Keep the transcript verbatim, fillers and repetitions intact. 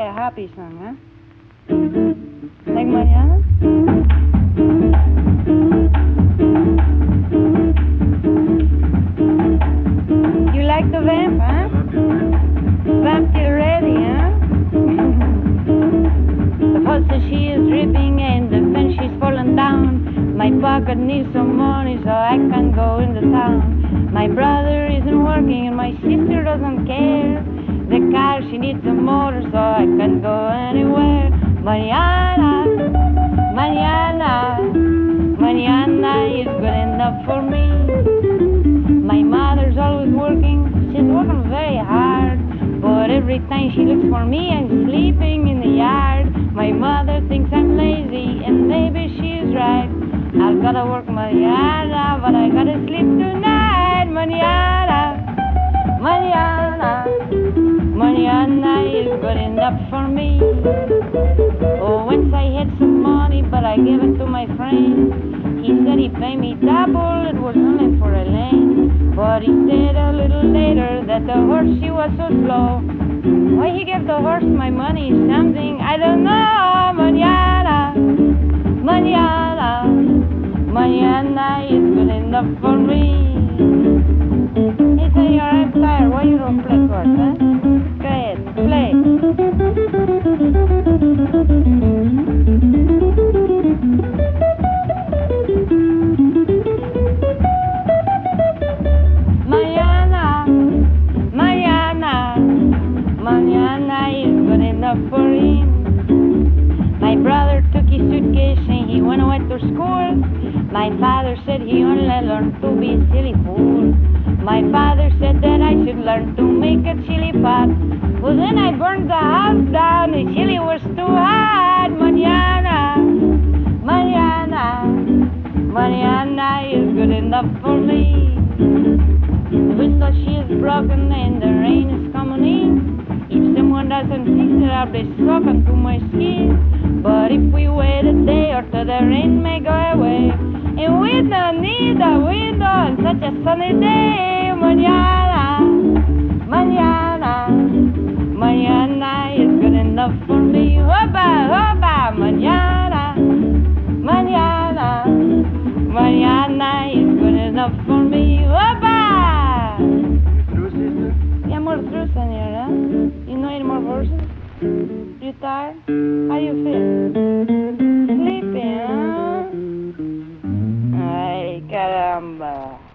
a happy song, huh? Like Mañana? You like the vamp, huh? Vamp till ready, huh? The faucet she is dripping and the fence she's fallen down. My pocket needs some money so I can go into town. My brother isn't working and my sister doesn't care. The car she needs a motor so I can go anywhere. Mañana, mañana, mañana is good enough for me. My mother's always working, she's working very hard. But every time she looks for me, I'm sleeping in the yard. My mother thinks I'm lazy, and maybe she's right. I've gotta work mañana, but I gotta sleep tonight. Mañana, mañana, mañana is good enough for me. Oh, once I had some money, but I gave it to my friend. He said he'd pay me double, it was only for a lane. But he said a little later that the horse, she was so slow. Why he gave the horse my money is something I don't know. Mañana, mañana, mañana is good enough for me. He said, you're I'm tired, why you don't play chords, huh? Go ahead, play. Mañana is good enough for him. My brother took his suitcase and he went away to school. My father said he only learned to be a silly fool. My father said that I should learn to make a chili pot. Well, then I burned the house down, the chili was too hot. Mañana, mañana, mañana is good enough for me. The window she is broken and the rain is coming in. If someone doesn't fix it, I'll be soaking to my skin. But if we wait a day or two, the rain may go away. And we don't need a window on such a sunny day. Mañana, mañana, mañana is good enough for me. Hoba, hoba, mañana, mañana, mañana is good enough for me. Hoba! Yeah, more through, senora. You know any more verses? You tired? How you feel? Sleepy, huh? Ay, caramba.